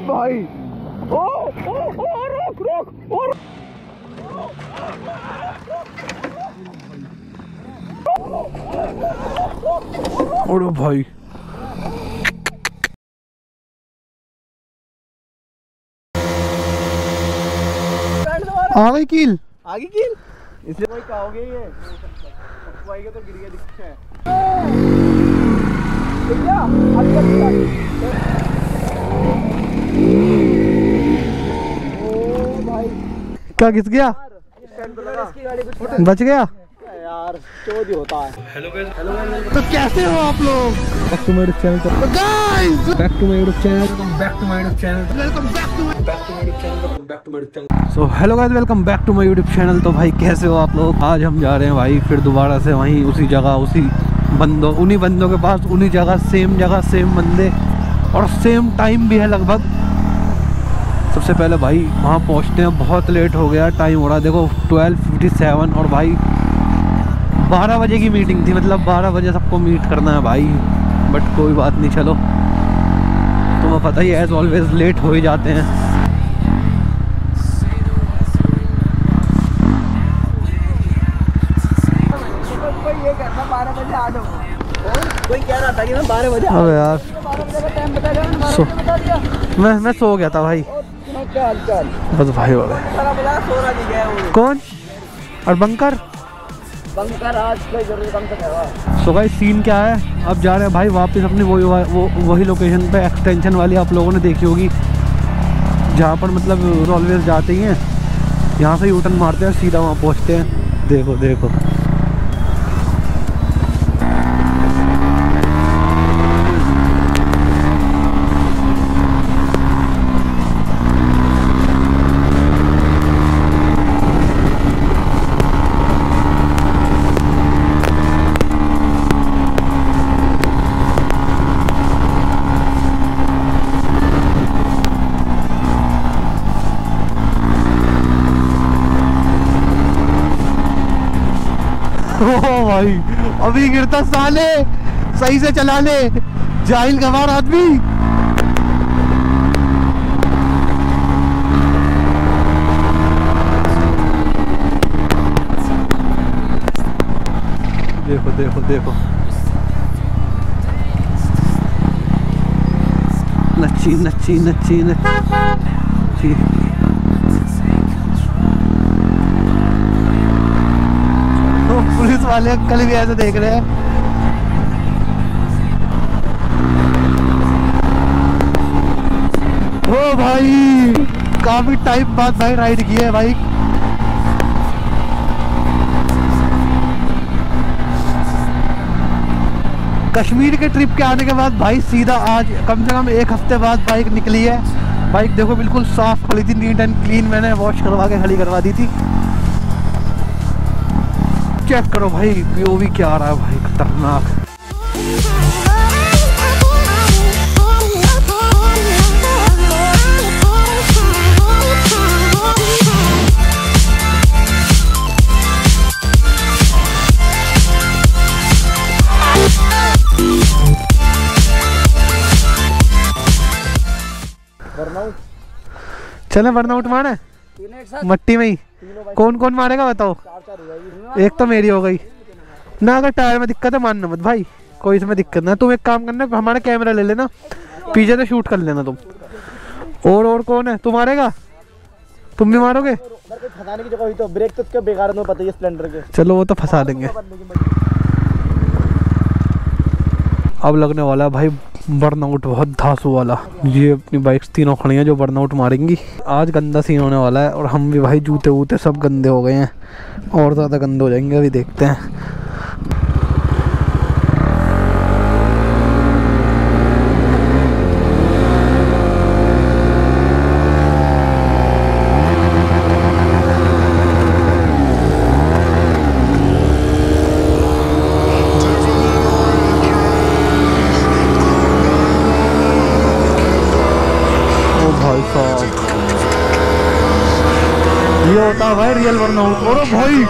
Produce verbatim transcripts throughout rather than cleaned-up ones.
भाई ओ ओ ओ रोक रोक और ओरे भाई आ गई कील आगे कील इसलिए कोई कहोगे ये पप्पाई के तो गिर गया दिखता है क्या ओ भाई क्या घिस गया बच गया यार चोरी होता है। हेलो गाइस हेलो गाइस तो कैसे हो आप लोग back to my YouTube channel तो guys back to my YouTube channel back to my YouTube channel welcome back to my back to my YouTube channel back to my YouTube channel so hello guys welcome back to my YouTube channel. तो भाई कैसे हो आप लोग। आज हम जा रहे हैं भाई फिर दोबारा से वहीं उसी जगह उसी बंदों उन्हीं बंदों के पास उन्हीं जगह सेम जगह सेम बंदे और सेम टाइम भी है लगभग। सबसे पहले भाई वहाँ पहुँचते हैं, बहुत लेट हो गया, टाइम हो रहा है देखो ट्वेल्व फिफ्टी सेवन और भाई बारह बजे की मीटिंग थी, मतलब बारह बजे सबको मीट करना है भाई। बट कोई बात नहीं, चलो तुम्हें पता ही है एज ऑलवेज लेट हो ही जाते हैं। ये करना बारह बजे आ जाओ। कोई कह रहा था कि मैं बारह बजे अबे यार बारह बजे का टाइम बता दिया सो बता दिया मैं मैं सो गया था भाई। क्या हाल चाल बस भाई हो गए सो रहा नहीं गया कौन और बंकर बंकर आज कोई जरूरी काम से है। सो गाइस सीन क्या है, अब जा रहे हैं भाई वापस अपनी वही वो वही लोकेशन पे एक्सटेंशन वाली आप लोगों ने देखी होगी जहाँ पर मतलब ऑलवेज जाते ही हैं, यहाँ से यूटर्न मारते हैं सीधा वहाँ पहुँचते हैं। देखो देखो ओ भाई अभी गिरता साले, सही से चला ले जाहिल गवार आदमी। देखो देखो देखो नच्ची नच्ची नच्ची नच्ची पुलिस वाले अंकल भी ऐसे देख रहे हैं। ओ भाई काफी टाइम बाद भाई राइड की है भाई। कश्मीर के ट्रिप के आने के बाद भाई सीधा आज कम से कम एक हफ्ते बाद बाइक निकली है। बाइक देखो बिल्कुल साफ खड़ी थी, नीट एंड क्लीन, मैंने वॉश करवा के खड़ी करवा दी थी। चेक करो भाई पीओवी क्या आ रहा है भाई, खतरनाक। बर्नआउट चले बर्नआउट मारे मट्टी में ही। कौन कौन मारेगा बताओ। एक तो मेरी हो गई ना, अगर टायर में दिक्कत है मानना मत भाई, कोई इसमें दिक्कत ना। तुम एक काम करना हमारा कैमरा ले लेना, पीछे से शूट कर लेना तुम। और और कौन है, तू मारेगा, तुम भी मारोगे। फंसाने की जगह हुई तो ब्रेक तो क्या बेकार में पता है स्प्लेंडर के। चलो वो तो फंसा देंगे। अब लगने वाला है भाई बर्नआउट बहुत धांसू वाला। ये अपनी बाइक्स तीनों खड़ी हैं जो बर्नआउट मारेंगी। आज गंदा सीन होने वाला है और हम भी भाई जूते वूते सब गंदे हो गए हैं और ज़्यादा गंदे हो जाएंगे, अभी देखते हैं। ये होता है भाई रियल बर्नआउट। और भाई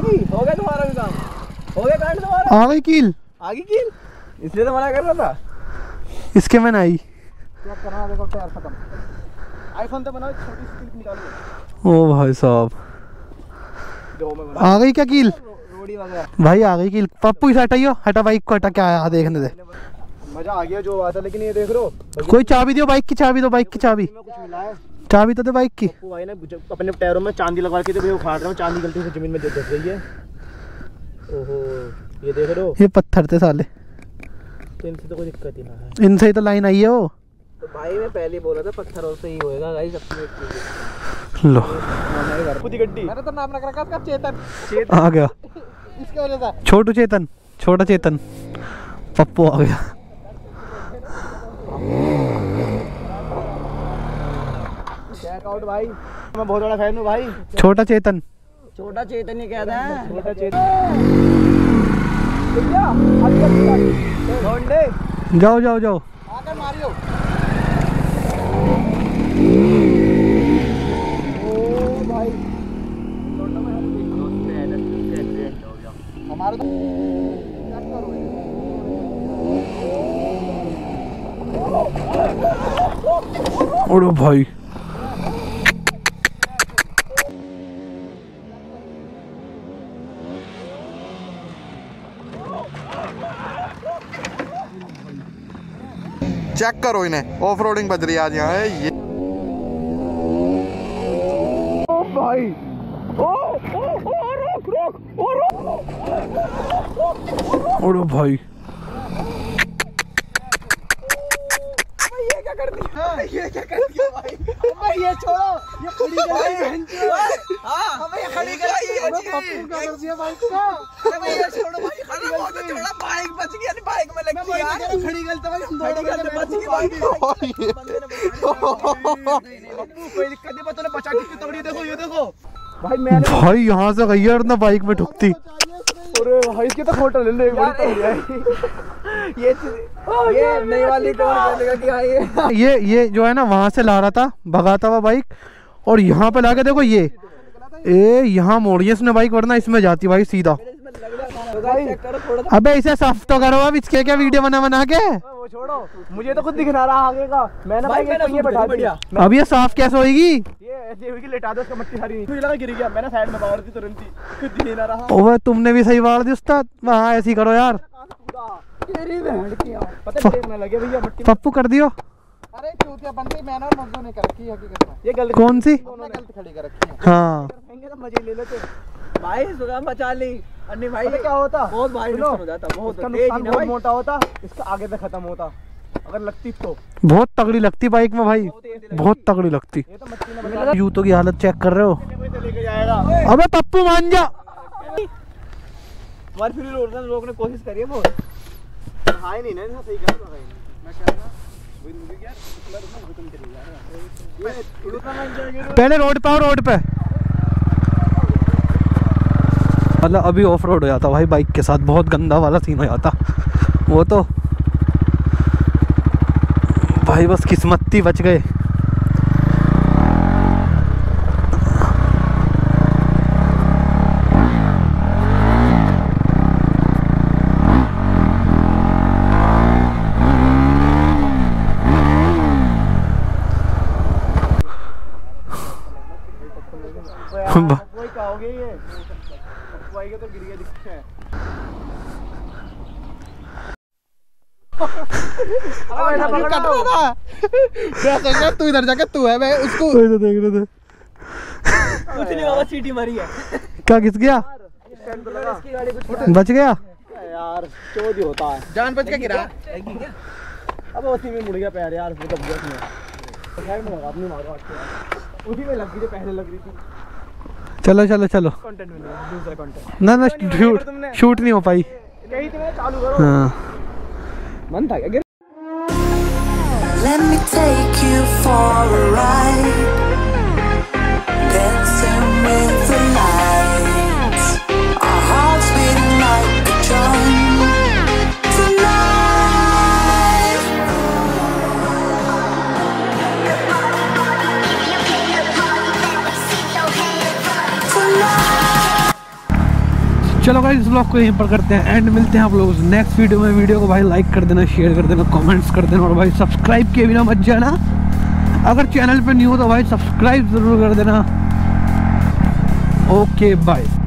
होगी, हो गया तुम्हारा भी काम, हो गया कांड तुम्हारा। आ गई कील, आ गई कील, इसलिए तो मना कर रहा था। इसके में आई। क्या करना, देखो टायर खत्म। आईफोन तो बनाओ, छोटी सी क्लिप निकालो। ओ भाई साहब, दो में बना आ गई क्या कील? रोड़ी वगैरह भाई आ गई कील। पप्पू इस हटाइयो, हटा बाइक को, हटा, क्या आया देखने दे। मजा आ गया जो हुआ था, लेकिन ये देख लो। कोई चाबी दियो, बाइक की चाबी दो, बाइक की चाबी, कुछ मिला है। चाबी तो दे बाइक की। पप्पू भाई ने अपने टायरों में चांदी लगवा के, तो भैया उखाड़ रहा हूँ, चांदी गलती से जमीन में दस गई है। ओहो, ये देख लो, ये पत्थर थे साले, इनसे तो कोई दिक्कत ही ना है। इनसे ही तो लाइन आई है वो। तो भाई मैं पहले ही बोला था पत्थरों से ही होएगा गाइस। अपनी लो खुद ही गड्डी, मैंने तो नाम रख रखा था चेतन। चेतन आ गया, इसके वजह से छोटू चेतन, छोटा चेतन, पप्पू आ गया। चेक आउट भाई, मैं बहुत बड़ा फैन हूँ भाई। छोटा चेतन, छोटा चेतन ही कहता है, छोटा चेतन। ढोंडे जाओ जाओ जाओ। आकर मारियो। ओ भाई, हमारा तो ओड़ो भाई, चेक करो इन्हें, ऑफ रोडिंग बज रही है आज यहाँ है ये। ओ भाई, ओ ओ ओ रोक रोक ओ रोक। ओड़ो भाई, ये क्या कर दिया, ये क्या कर दिया भाई। भाई ये छोड़ो, ये खड़ी कर दी। हां हमें ये खड़ी कर दी, ये पप्पू का कर दिया बाइक का। अरे भाई ये छोड़ो भाई, खड़ी हो तो छोड़ा, बाइक बच गई, यानी बाइक में लग गई यार। खड़ी गलत भाई, हम दोनों गलत बच गई बाइक। बंदे ने पप्पू कोई दिक्कत नहीं, पता नहीं बचा कितनी तगड़ी। देखो ये देखो भाई, मैंने भाई यहाँ से गई और ना बाइक में ठुकती। अरे भाई इसकी तो फोटो ले लो एक बार। ये ये नई वाली कौन कहेगा कि हाँ ये ये ये जो है ना, वहां से ला रहा था भगाता हुआ बाइक, और यहाँ पे लाके देखो ये ए यहाँ मोड़ी है इसने बाइक, वरना इसमें जाती भाई सीधा। अबे इसे साफ तो करो अब, इसके क्या वीडियो बना बना के। वो छोड़ो, मुझे तो खुद दिख रहा आगे का। मैंने भाई ये बैठा दिया। अब ये साफ कैसे होगी? ये ऐसे होगी, लेटा दो, उसका मट्टी सारी मुझे लगा गिर गया। मैंने साइड में बाहर थी तुरंत ही, खुद दिख ना रहा। ओए तुमने भी सही बार दी उस्ताद, वहाँ ऐसी करो यार। तेरी बहन की पता ब्रेक ना लगे भैया मट्टी। पप्पू कर दियो। अरे चूतिया बंदी, मैंने और मजदूर ने कर रखी है हकीकत में। ये गलती कौन सी? गलती खड़ी कर रखी है। हाँ तो मजे ले लेते भाई, सुगम बचा ली। अन्नी भाई क्या होता, बहुत भारी नुकसान हो जाता, बहुत नुकसान, बहुत मोटा होता, इसका आगे से खत्म होता अगर लगती तो। बहुत तगड़ी लगती बाइक में भाई, बहुत तगड़ी लगती। ये तो मच्छी ने बचा। जूतों की हालत चेक कर रहे हो? लेके जाएगा। अबे पप्पू मान जा। हमारी फिर रोकने रोकने कोशिश करिए वो। हाय नहीं ना, सही कर रहा है। मैं कह रहा वही मुझे यार इतना रुकना खत्म कर यार। ये रुकना मान जाएंगे पहले रोड पे आओ, रोड पे। मतलब अभी ऑफ रोड हो जाता भाई बाइक के साथ, बहुत गंदा वाला सीन हो जाता वो तो। भाई बस किस्मत थी, बच गए। वही कहोगे ये वही के तो गिर गया दिखता है। तू इधर जाके तू है, मैं उसको तो देख रहे थे। कुछ नहीं होगा, सीटी मारी है। क्या घिस गया? बच गया यार, चोरी होता है। जान बच के गिरा। अब उसी में मुड़ गया पैर यार, वो दब गया उसमें। साइड में लगा, अपनी मारो उसी में लग गई जो पहले लग रही थी। चलो चलो चलो, कंटेंट मिल गया, दूसरा कंटेंट। ना ना शूट शूट नहीं हो पाई। कहीं तुम्हें चालू करो। हाँ मन था क्या? Let me take you for a ride, dancing with the lights, our hearts beating like a drum tonight. Tonight. चलो गाइस इस ब्लॉग को यहीं पर करते हैं एंड मिलते हैं आप लोगों से नेक्स्ट वीडियो में। वीडियो को भाई लाइक कर देना, शेयर कर देना, कमेंट्स कर देना और भाई सब्सक्राइब किए बिना मत जाना। अगर चैनल पे न्यू हो तो भाई सब्सक्राइब जरूर कर देना। Okay bye.